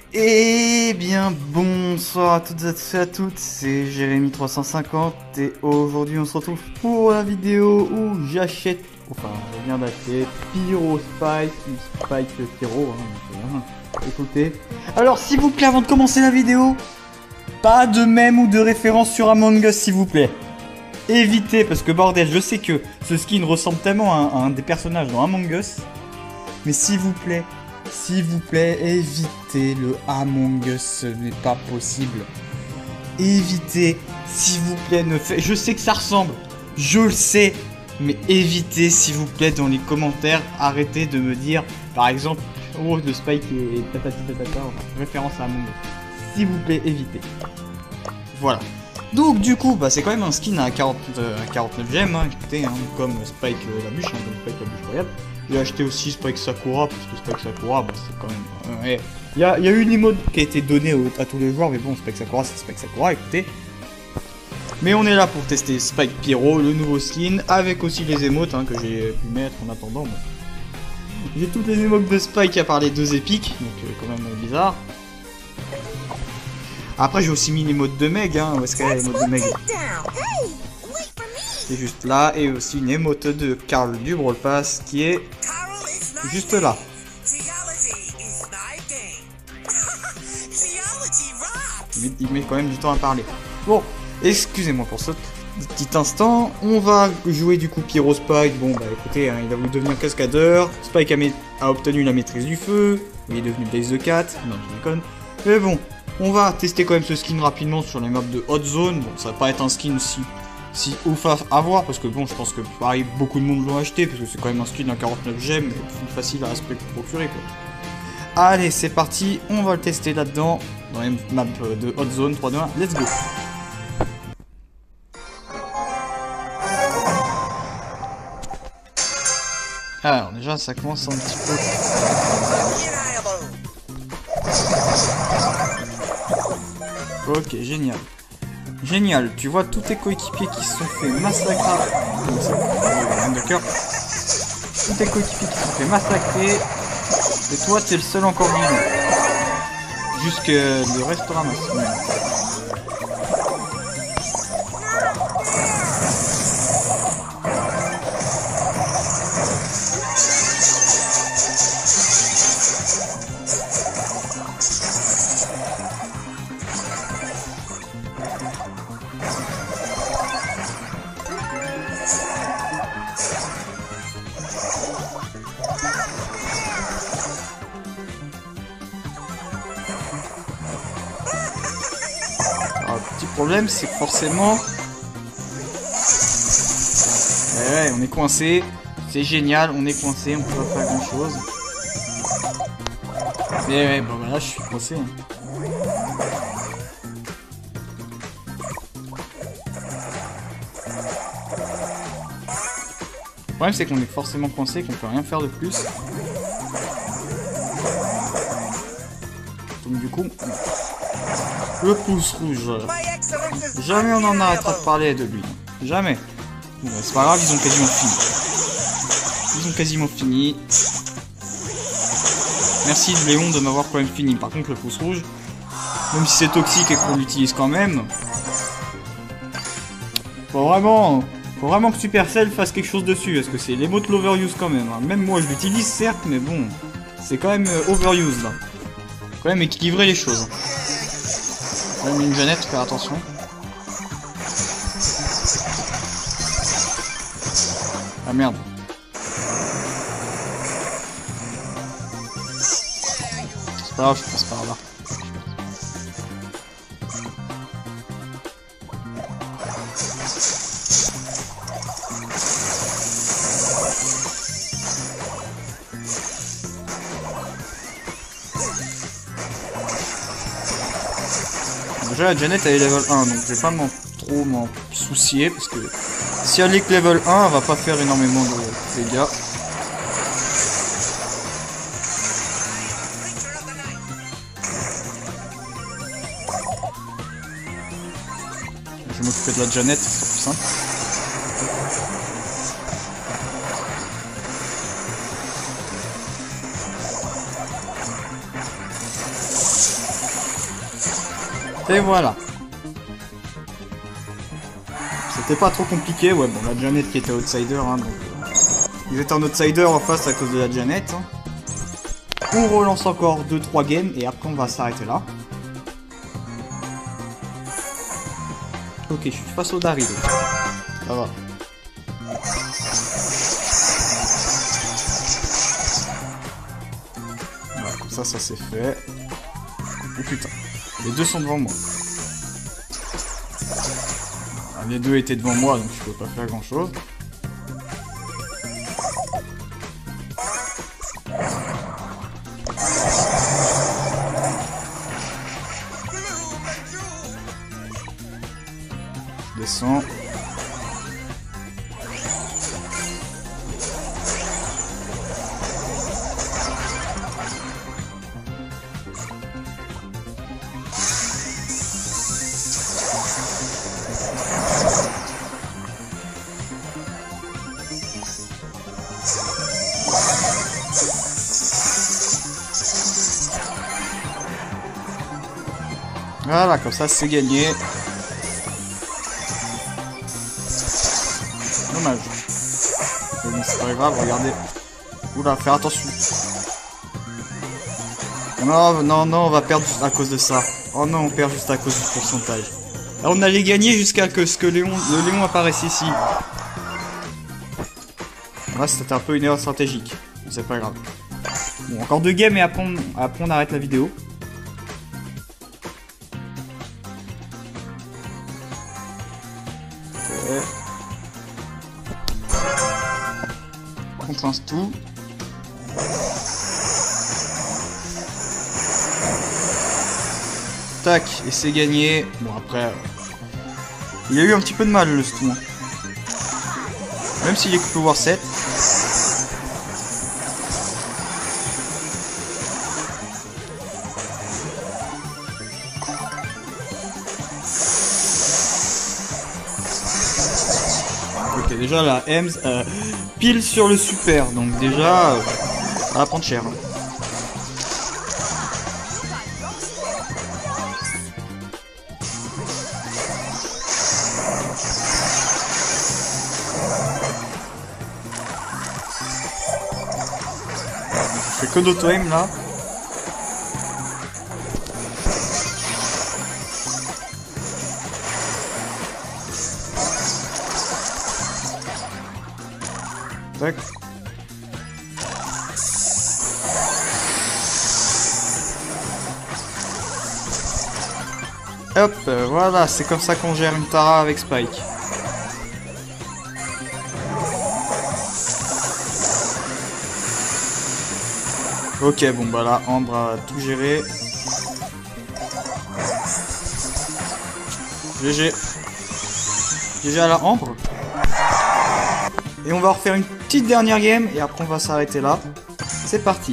Eh bien, bonsoir à toutes et à toutes, c'est Jérémy350 et aujourd'hui on se retrouve pour la vidéo où j'achète, enfin je viens d'acheter Pyro Spike, ou Spike Pyro, écoutez. Alors s'il vous plaît, avant de commencer la vidéo, pas de mème ou de référence sur Among Us s'il vous plaît. Évitez, parce que bordel, je sais que ce skin ressemble tellement à un des personnages dans Among Us, mais s'il vous plaît, évitez le Among Us, ce n'est pas possible. Évitez, s'il vous plaît, je sais que ça ressemble, je le sais, mais évitez, s'il vous plaît, dans les commentaires, arrêtez de me dire, par exemple, oh, le Spike et tatati tatata, référence à Among Us. S'il vous plaît, évitez. Voilà. Donc du coup, bah, c'est quand même un skin à 49 gemmes, hein, écoutez, hein, comme Spike la bûche, hein, comme Spike la bûche royale. J'ai acheté aussi Spike Sakura, parce que Spike Sakura, bah, c'est quand même... Il y a eu une emote qui a été donnée à tous les joueurs, mais bon, Spike Sakura, c'est Spike Sakura, écoutez. Mais on est là pour tester Spike Pyro, le nouveau skin, avec aussi les emotes hein, que j'ai pu mettre en attendant. Bon. J'ai toutes les emotes de Spike à part les deux épiques, donc quand même bizarre. Après, j'ai aussi mis l'emote de Meg, hein, où est-ce qu'elle est l'emote de Meg? C'est juste là, et aussi une émote de Carl du Brawl Pass qui est juste là. Il met quand même du temps à parler. Bon, excusez-moi pour ce petit instant. On va jouer du coup Pyro Spike. Bon bah écoutez, hein, il a voulu devenir cascadeur. Spike a obtenu la maîtrise du feu. Il est devenu Blaze the Cat. Non, je déconne. Mais bon, on va tester quand même ce skin rapidement sur les maps de Hot Zone. Bon, ça va pas être un skin si ouf à avoir, parce que bon, je pense que pareil, beaucoup de monde l'ont acheté, parce que c'est quand même un skin à 49 gemmes, et plus facile à procurer quoi. Allez, c'est parti, on va le tester là-dedans, dans les maps de Hot Zone 3, 2, 1, let's go. Alors déjà, ça commence un petit peu... Ok, génial. Génial, tu vois tous tes coéquipiers qui se sont fait massacrer. D'accord. Tous tes coéquipiers qui se sont fait massacrer. Et toi, t'es le seul encore vivant. Jusque le reste ramasse. Le problème c'est que forcément ouais, on est coincé, c'est génial, on est coincé, on peut pas faire grand chose. Mais ouais, bon bah là je suis coincé hein. Le problème c'est qu'on est forcément coincé, qu'on peut rien faire de plus. Donc du coup le pouce rouge. Jamais on en arrêtera de parler de lui. Jamais. Bon, c'est pas grave, ils ont quasiment fini. Ils ont quasiment fini. Merci Léon de m'avoir quand même fini. Par contre, le pouce rouge, même si c'est toxique et qu'on l'utilise quand même, faut vraiment que Supercell fasse quelque chose dessus. Parce que c'est l'émote l'overuse quand même. Hein. Même moi je l'utilise certes, mais bon, c'est quand même overuse là. Quand même équilibrer les choses. Même une Jeannette, faire attention. Ah merde. C'est pas grave, je passe par là. Déjà la Jeannette elle est level 1 donc je vais pas trop m'en soucier parce que si elle est que level 1 elle va pas faire énormément de dégâts. Je vais m'occuper de la Jeannette, c'est plus simple. Et voilà. C'était pas trop compliqué, ouais, bon, la Janet qui était outsider, hein, donc... ils étaient en outsider en face à cause de la Janet. Hein. On relance encore 2-3 games, et après on va s'arrêter là. Ok, je suis face au Daryl. Ça va. Voilà, comme ça c'est fait. Oh putain, les deux sont devant moi. Les deux étaient devant moi, donc je peux pas faire grand chose. Je descends. Voilà, comme ça c'est gagné. Dommage. Mais bon, c'est pas grave, regardez. Oula, faire attention. Non, non, non, on va perdre juste à cause de ça. Oh non, on perd juste à cause du pourcentage. Là, on allait gagner jusqu'à ce que le Léon apparaisse ici. Là, c'était un peu une erreur stratégique. Mais c'est pas grave. Bon, encore 2 games et après on arrête la vidéo. On trince tout. Tac, et c'est gagné. Bon après, il y a eu un petit peu de mal le Stu. Même s'il est que pouvoir 7. Ok, déjà la Ems pile sur le super, donc déjà ça va prendre cher. Je fais que d'auto-aim là. Tac. Hop, voilà, c'est comme ça qu'on gère une Tara avec Spike. Ok, bon bah là, Ambre a tout géré. GG. GG à la Ambre. Et on va refaire une petite dernière game et après on va s'arrêter là. C'est parti.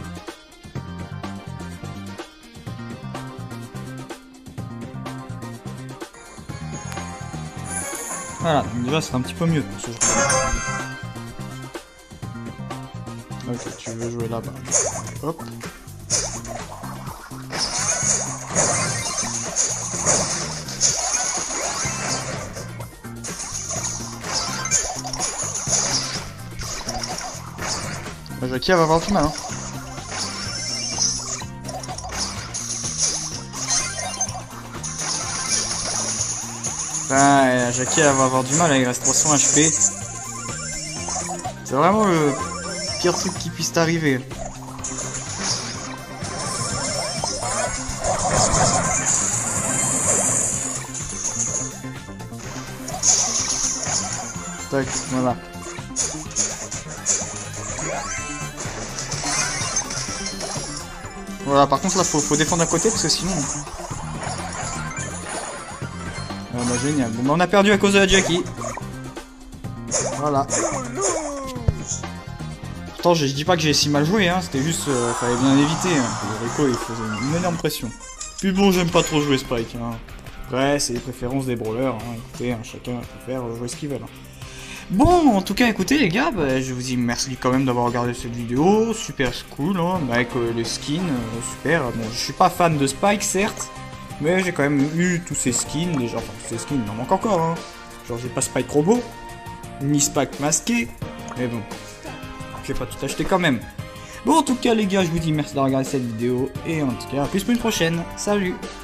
Voilà, donc déjà c'est un petit peu mieux pour ce jeu. Ok, tu veux jouer là-bas. Hop. Jackie elle va avoir du mal hein. Enfin, Jackie elle va avoir du mal, il reste 300 HP. C'est vraiment le pire truc qui puisse t'arriver. Tac, voilà. Voilà, par contre là faut défendre à côté parce que sinon... Ah bah génial. Bon bah on a perdu à cause de la Jackie. Voilà. Pourtant je dis pas que j'ai si mal joué, hein, c'était juste... fallait bien éviter. Hein. Le Rico il faisait une énorme pression. Puis bon j'aime pas trop jouer Spike. Hein. Après c'est les préférences des brawlers. Hein. Écoutez, hein, chacun préfère jouer ce qu'il veut. Hein. Bon, en tout cas, écoutez les gars, bah, je vous dis merci quand même d'avoir regardé cette vidéo, super cool, hein, avec les skins, super. Bon, je suis pas fan de Spike, certes, Mais j'ai quand même eu tous ces skins, déjà, enfin tous ces skins, il en manque encore, hein. Genre j'ai pas Spike Robot, ni Spike masqué, mais bon, je vais pas tout acheter quand même. Bon, en tout cas les gars, je vous dis merci d'avoir regardé cette vidéo, et en tout cas, à plus pour une prochaine, salut!